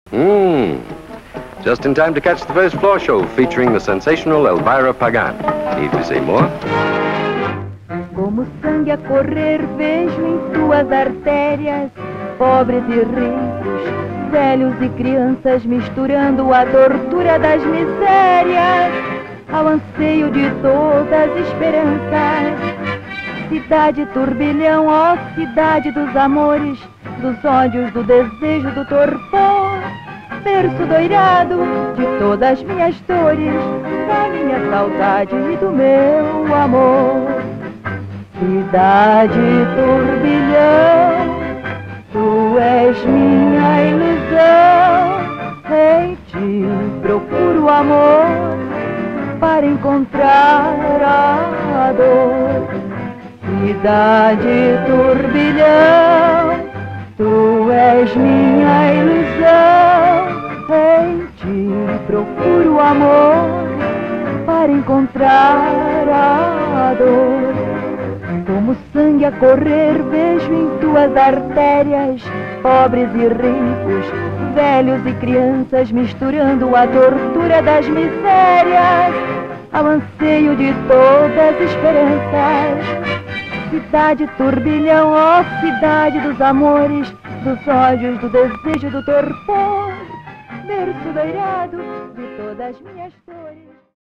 Just in time to catch the first floor show featuring the sensational Elvira Pagan. Need we say more? Como sangue a correr vejo em tuas artérias, pobres e ricos, velhos e crianças misturando a tortura das misérias ao anseio de todas as esperanças. Cidade turbilhão, ó cidade dos amores, dos ódios, do desejo, do torpor, berço doirado de todas as minhas dores, da minha saudade e do meu amor. Cidade turbilhão, tu és minha ilusão, em ti procuro amor para encontrar a dor. Cidade turbilhão, tu és minha ilusão, em ti procuro amor para encontrar a dor. Como sangue a correr vejo em tuas artérias, pobres e ricos, velhos e crianças misturando a tortura das misérias ao anseio de todas as esperanças. Cidade turbilhão, ó cidade dos amores, dos ódios, do desejo, do torpor, berço doirado de todas as minhas dores.